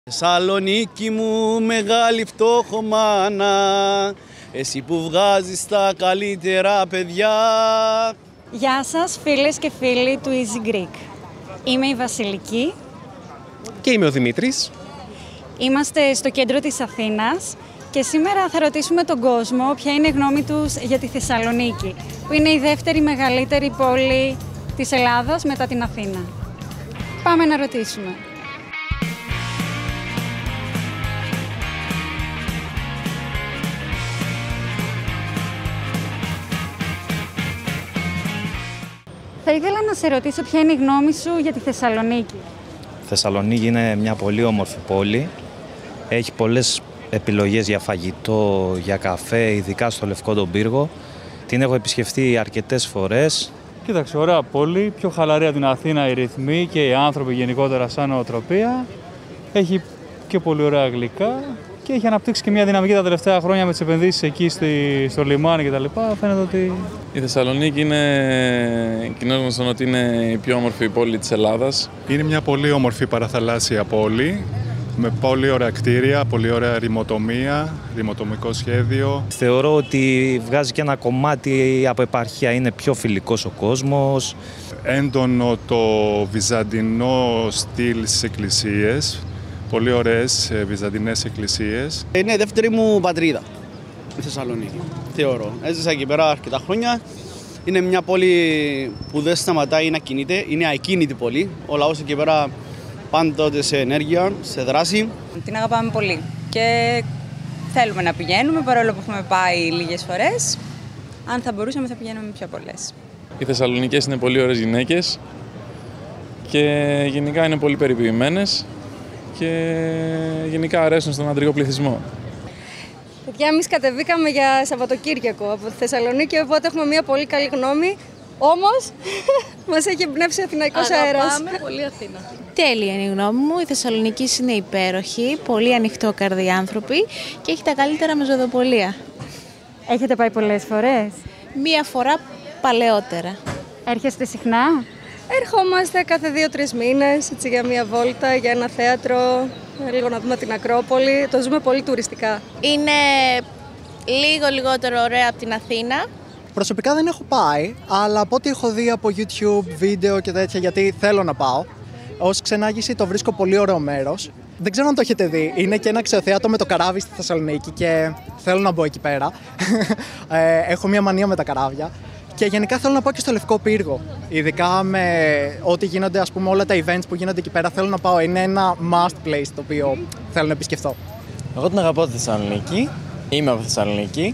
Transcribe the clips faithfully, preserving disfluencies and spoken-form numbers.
Θεσσαλονίκη μου μεγάλη φτωχομάνα, εσύ που βγάζεις τα καλύτερα παιδιά. Γεια σας φίλες και φίλοι του Easy Greek. Είμαι η Βασιλική. Και είμαι ο Δημήτρης. Είμαστε στο κέντρο της Αθήνας και σήμερα θα ρωτήσουμε τον κόσμο ποια είναι η γνώμη τους για τη Θεσσαλονίκη, που είναι η δεύτερη μεγαλύτερη πόλη της Ελλάδας μετά την Αθήνα. Πάμε να ρωτήσουμε. Θα ήθελα να σε ρωτήσω ποια είναι η γνώμη σου για τη Θεσσαλονίκη. Η Θεσσαλονίκη είναι μια πολύ όμορφη πόλη. Έχει πολλές επιλογές για φαγητό, για καφέ, ειδικά στο Λευκό τον Πύργο. Την έχω επισκεφτεί αρκετές φορές. Κοίταξε, ωραία πόλη, πιο χαλαρή από την Αθήνα οι ρυθμοί και οι άνθρωποι γενικότερα σαν νοοτροπία. Έχει και πολύ ωραία γλυκά και έχει αναπτύξει και μια δυναμική τα τελευταία χρόνια με τις επενδύσεις εκεί στη, στο λιμάνι κτλ. Φαίνεται ότι... Η Θεσσαλονίκη είναι κοινώς γνωστό ότι είναι η πιο όμορφη πόλη της Ελλάδας. Είναι μια πολύ όμορφη παραθαλάσσια πόλη με πολύ ωραία κτίρια, πολύ ωραία ρημοτομία, ρημοτομικό σχέδιο. Θεωρώ ότι βγάζει και ένα κομμάτι από επαρχία, είναι πιο φιλικός ο κόσμος. Έντονο το βυζαντινό στυλ στις εκκλησίες, πολύ ωραίες βυζαντινές εκκλησίες. Είναι η δεύτερη μου πατρίδα, η Θεσσαλονίκη, θεωρώ. Έζησα εκεί πέρα αρκετά χρόνια. Είναι μια πόλη που δεν σταματάει να κινείται, είναι ακίνητη πόλη. Ο λαός εκεί πέρα πάντοτε σε ενέργεια, σε δράση. Την αγαπάμε πολύ και θέλουμε να πηγαίνουμε, παρόλο που έχουμε πάει λίγες φορές. Αν θα μπορούσαμε θα πηγαίνουμε πιο πολλές. Οι Θεσσαλονικές είναι πολύ ωραίες γυναίκες και γενικά είναι πολύ περιποιημένες και γενικά αρέσουν στον αντρικό πληθυσμό. Παιδιά, εμείς κατεβήκαμε για Σαββατοκύριακο από τη Θεσσαλονίκη, οπότε έχουμε μια πολύ καλή γνώμη. Όμως, μας έχει εμπνεύσει αθηναϊκός αέρας. Αγαπάμε πολύ Αθήνα. Τέλεια είναι η γνώμη μου. Η Θεσσαλονίκη είναι υπέροχη, πολύ ανοιχτόκαρδοι άνθρωποι και έχει τα καλύτερα μεζοδοπολία. Έχετε πάει πολλές φορές? Μία φορά παλαιότερα. Έρχεστε συχνά? Ερχόμαστε κάθε δύο-τρεις μήνες, έτσι, για μια βόλτα, για ένα θέατρο, λίγο να δούμε την Ακρόπολη. Το ζούμε πολύ τουριστικά. Είναι λίγο λιγότερο ωραία από την Αθήνα. Προσωπικά δεν έχω πάει, αλλά από ό,τι έχω δει από YouTube, βίντεο και τέτοια, γιατί θέλω να πάω, ως ξενάγηση το βρίσκω πολύ ωραίο μέρος. Δεν ξέρω αν το έχετε δει, είναι και ένα ξεοθέατο με το καράβι στη Θεσσαλονίκη και θέλω να μπω εκεί πέρα. ε, έχω μια μανία με τα καράβια και γενικά θέλω να πάω και στο Λευκό Πύργο. Ειδικά με ό,τι γίνονται, ας πούμε, όλα τα events που γίνονται εκεί πέρα, θέλω να πάω. Είναι ένα must place το οποίο θέλω να επισκεφτώ. Εγώ την αγαπώ τη Θεσσαλονίκη, είμαι από Θεσσαλονίκη.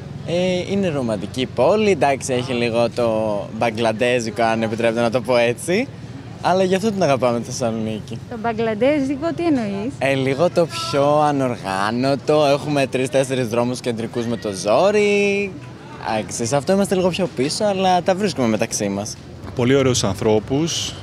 Ε, είναι ρομαντική πόλη, εντάξει, έχει λίγο το μπαγκλαντέζικο, αν επιτρέπετε να το πω έτσι, αλλά γι' αυτό την αγαπάμε τη Θεσσαλονίκη. Το μπαγκλαντέζικο τι εννοείς? Ε, λίγο το πιο ανοργάνωτο, έχουμε τρεις-τέσσερις δρόμους κεντρικούς με το ζόρι, εντάξει, σε αυτό είμαστε λίγο πιο πίσω, αλλά τα βρίσκουμε μεταξύ μας. Πολύ ωραίους ανθρώπους,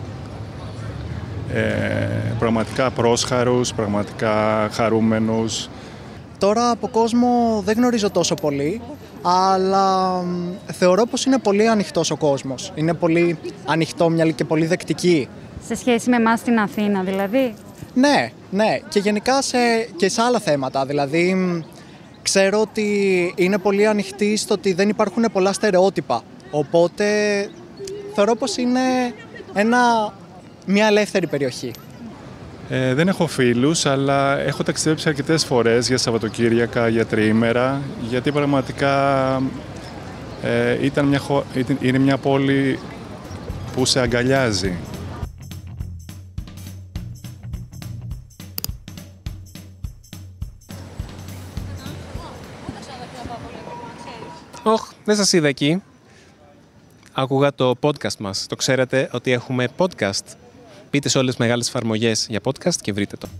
ε, πραγματικά πρόσχαρους, πραγματικά χαρούμενους. Τώρα από κόσμο δεν γνωρίζω τόσο πολύ, αλλά θεωρώ πως είναι πολύ ανοιχτός ο κόσμος. Είναι πολύ ανοιχτόμυαλοι και πολύ δεκτικοί. Σε σχέση με εμάς στην Αθήνα δηλαδή? Ναι, ναι. Και γενικά σε, και σε άλλα θέματα. Δηλαδή, ξέρω ότι είναι πολύ ανοιχτοί στο ότι δεν υπάρχουν πολλά στερεότυπα. Οπότε θεωρώ πως είναι ένα, μια ελεύθερη περιοχή. Ε, δεν έχω φίλους, αλλά έχω ταξιδέψει αρκετές φορές για Σαββατοκύριακα, για τριήμερα, γιατί πραγματικά ε, ήταν μια, είναι μια πόλη που σε αγκαλιάζει. Όχ, δεν σας είδα εκεί. Άκουγα το podcast μας. Το ξέρετε ότι έχουμε podcast? Μπείτε σε όλες τις μεγάλες εφαρμογές για podcast και βρείτε το.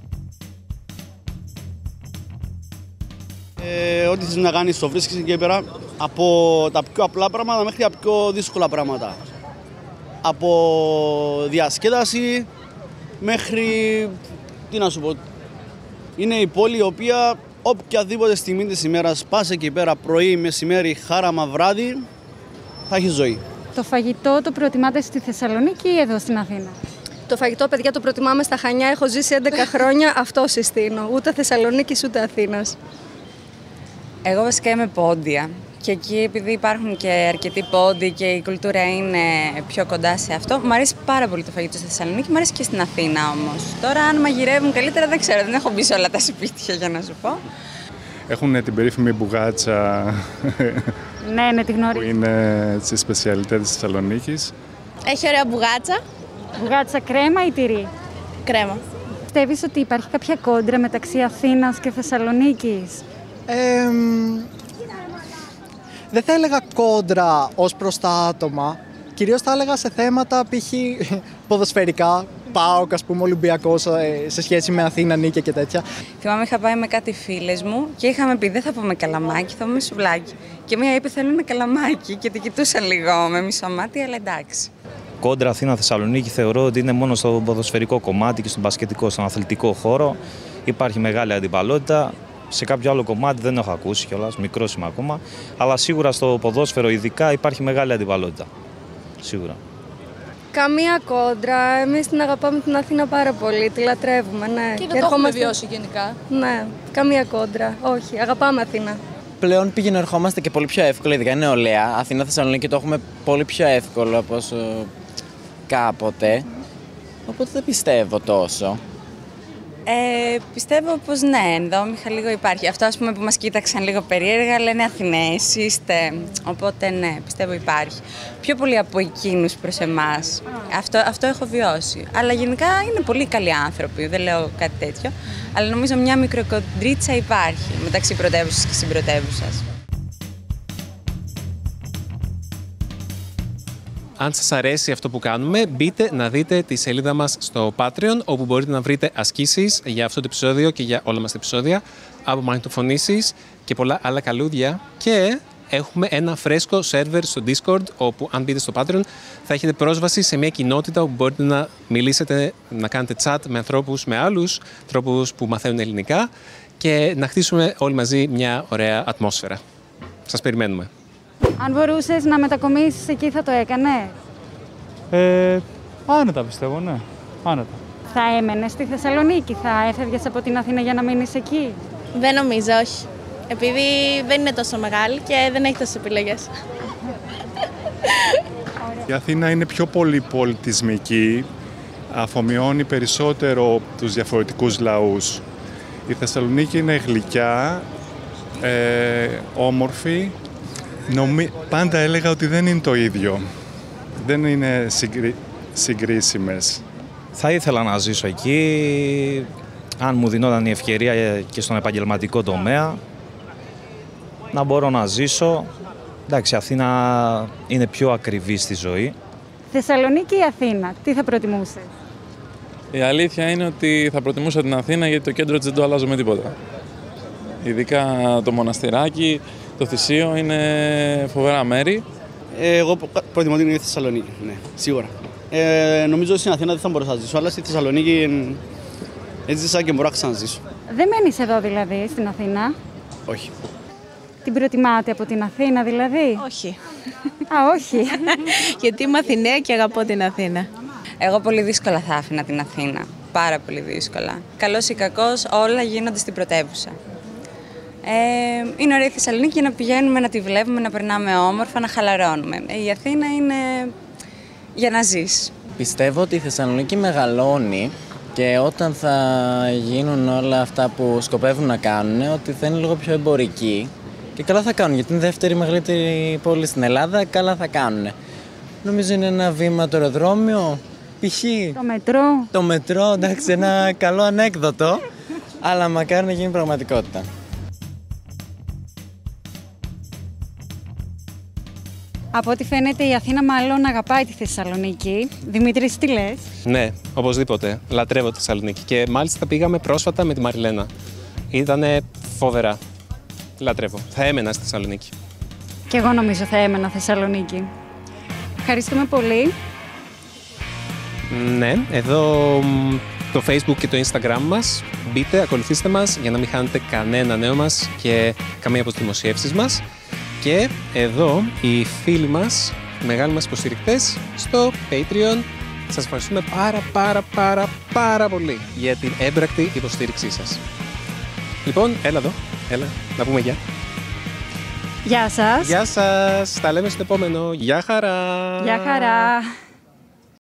Ε, ό,τι θες να κάνεις το βρίσκεις εκεί πέρα, από τα πιο απλά πράγματα μέχρι τα πιο δύσκολα πράγματα. Από διασκέδαση μέχρι, τι να σου πω, είναι η πόλη η οποία οποιαδήποτε στιγμή της ημέρας πας εκεί πέρα πρωί, μεσημέρι, χάραμα, βράδυ, θα έχει ζωή. Το φαγητό το προτιμάτε στη Θεσσαλονίκη ή εδώ στην Αθήνα? Το Το φαγητό, παιδιά, το προτιμάμε στα Χανιά. Έχω ζήσει έντεκα χρόνια, αυτό συστήνω. Ούτε Θεσσαλονίκης ούτε Αθήνας. Εγώ βασικά είμαι πόντια. Και εκεί, επειδή υπάρχουν και αρκετοί πόντοι και η κουλτούρα είναι πιο κοντά σε αυτό, μου αρέσει πάρα πολύ το φαγητό στη Θεσσαλονίκη, μου αρέσει και στην Αθήνα όμως. Τώρα, αν μαγειρεύουν καλύτερα, δεν ξέρω, δεν έχω μπει σε όλα τα σπίτια για να σου πω. Έχουν την περίφημη μπουγάτσα. Ναι, ναι, τη γνωρίζω. Που είναι τη σπεσιαλιτέ της Θεσσαλονίκης. Έχει ωραία μπουγάτσα. Μπουγάτσα κρέμα ή τυρί? Κρέμα. Πιστεύεις ότι υπάρχει κάποια κόντρα μεταξύ Αθήνας και Θεσσαλονίκης? Ε, δεν θα έλεγα κόντρα ως προς τα άτομα. Κυρίως θα έλεγα σε θέματα π.χ. ποδοσφαιρικά. ΠΑΟΚ, ας πούμε, Ολυμπιακός σε σχέση με Αθήνα, Νίκαια και τέτοια. Θυμάμαι, είχα πάει με κάτι φίλες μου και είχαμε πει: δεν θα πούμε καλαμάκι, θα πούμε σουβλάκι. Και μία είπε: θέλω ένα καλαμάκι, και την κοιτούσαν λίγο με μισό μάτι, αλλά εντάξει. Κόντρα Αθήνα-Θεσσαλονίκη θεωρώ ότι είναι μόνο στο ποδοσφαιρικό κομμάτι και στον μπασκετικό, στον αθλητικό χώρο. Υπάρχει μεγάλη αντιπαλότητα. Σε κάποιο άλλο κομμάτι δεν έχω ακούσει κιόλας, μικρός είμαι ακόμα. Αλλά σίγουρα στο ποδόσφαιρο, ειδικά, υπάρχει μεγάλη αντιπαλότητα. Σίγουρα. Καμία κόντρα. Εμείς την αγαπάμε την Αθήνα πάρα πολύ. Τη λατρεύουμε, ναι. Και δεν το έχουμε βιώσει γενικά. Ναι, καμία κόντρα. Όχι, αγαπάμε Αθήνα. Πλέον πήγαινε ερχόμαστε και πολύ πιο εύκολα, ειδικά νεολαία. Αθήνα-Θεσσαλονίκη το έχουμε πολύ πιο εύκολο από όσο κάποτε. Οπότε δεν πιστεύω τόσο. Ε, πιστεύω πως ναι, ενδόμηχα λίγο υπάρχει. Αυτό, ας πούμε, που μας κοίταξαν λίγο περίεργα, λένε Αθηναίες είστε. Οπότε ναι, πιστεύω υπάρχει. Πιο πολύ από εκείνους προς εμάς. Αυτό, αυτό έχω βιώσει. Αλλά γενικά είναι πολύ καλοί άνθρωποι, δεν λέω κάτι τέτοιο. Αλλά νομίζω μια μικροκοντρίτσα υπάρχει μεταξύ πρωτεύουσας και συμπρωτεύουσας. Αν σας αρέσει αυτό που κάνουμε, μπείτε να δείτε τη σελίδα μας στο Patreon, όπου μπορείτε να βρείτε ασκήσεις για αυτό το επεισόδιο και για όλα μας τα επεισόδια, από μαγνητοφωνήσεις και πολλά άλλα καλούδια. Και έχουμε ένα φρέσκο σερβερ στο Discord, όπου αν μπείτε στο Patreon θα έχετε πρόσβαση σε μια κοινότητα όπου μπορείτε να μιλήσετε, να κάνετε chat με ανθρώπους, με άλλους ανθρώπους που μαθαίνουν ελληνικά και να χτίσουμε όλοι μαζί μια ωραία ατμόσφαιρα. Σας περιμένουμε. Αν μπορούσες να μετακομίσεις εκεί, θα το έκανε? Ε, άνετα πιστεύω, ναι. Άνετα. Θα έμενες στη Θεσσαλονίκη, θα έφευγες από την Αθήνα για να μείνεις εκεί? Δεν νομίζω, όχι. Επειδή δεν είναι τόσο μεγάλη και δεν έχει τόσες επιλογές. Η Αθήνα είναι πιο πολυπολιτισμική, αφομοιώνει περισσότερο τους διαφορετικούς λαούς. Η Θεσσαλονίκη είναι γλυκιά, ε, όμορφη. Νομι... Πάντα έλεγα ότι δεν είναι το ίδιο. Δεν είναι συγκρι... συγκρίσιμες. Θα ήθελα να ζήσω εκεί, αν μου δινόταν η ευκαιρία και στον επαγγελματικό τομέα, να μπορώ να ζήσω. Εντάξει, Αθήνα είναι πιο ακριβή στη ζωή. Θεσσαλονίκη ή Αθήνα, τι θα προτιμούσες? Η αλήθεια είναι ότι θα προτιμούσα την Αθήνα, γιατί το κέντρο της δεν το αλλάζω με τίποτα. Ειδικά το μοναστηράκι, το Θησίο είναι φοβερά μέρη. Ε, εγώ προτιμώ την Θεσσαλονίκη, ναι, σίγουρα. Ε, νομίζω ότι στην Αθήνα δεν θα μπορούσα να ζήσω, αλλά στη Θεσσαλονίκη έζησα και μπορώ να ξαναζήσω. Δεν μένεις εδώ δηλαδή, στην Αθήνα? Όχι. Την προτιμάτε από την Αθήνα δηλαδή? Όχι. Α, όχι. Γιατί είμαι Αθηναία και αγαπώ την Αθήνα. Εγώ πολύ δύσκολα θα άφηνα την Αθήνα. Πάρα πολύ δύσκολα. Καλός ή κακός, όλα γίνονται στην πρωτεύουσα. Ε, είναι ωραία η Θεσσαλονίκη για να πηγαίνουμε, να τη βλέπουμε, να περνάμε όμορφα, να χαλαρώνουμε. Η Αθήνα είναι για να ζεις. Πιστεύω ότι η Θεσσαλονίκη μεγαλώνει και όταν θα γίνουν όλα αυτά που σκοπεύουν να κάνουν, ότι θα είναι λίγο πιο εμπορική. Και καλά θα κάνουν, γιατί είναι η δεύτερη μεγαλύτερη πόλη στην Ελλάδα, καλά θα κάνουν. Νομίζω είναι ένα βήμα το αεροδρόμιο, π.χ. Το μετρό. Το μετρό, εντάξει, ένα καλό ανέκδοτο, αλλά μακάρι να γίνει πραγματικότητα. Από ό,τι φαίνεται η Αθήνα μάλλον αγαπάει τη Θεσσαλονίκη. Δημήτρη, τι λες? Ναι, οπωσδήποτε. Λατρεύω τη Θεσσαλονίκη και μάλιστα πήγαμε πρόσφατα με τη Μαριλένα. Ήτανε φοβερά. Λατρεύω. Θα έμενα στη Θεσσαλονίκη. Και εγώ νομίζω θα έμενα Θεσσαλονίκη. Ευχαριστούμε πολύ. Ναι, εδώ το Facebook και το Instagram μας. Μπείτε, ακολουθήστε μας για να μην χάνετε κανένα νέο μας και καμία από τις δημοσιεύσεις μας. Και εδώ οι φίλοι μας, οι μεγάλοι μας υποστηρικτές, στο Patreon Σας ευχαριστούμε πάρα πάρα πάρα πάρα πολύ για την έμπρακτη υποστήριξή σας. Λοιπόν, έλα εδώ, έλα, να πούμε γεια. Γεια σας. Γεια σας, τα λέμε στο επόμενο. Γεια χαρά. Γεια χαρά.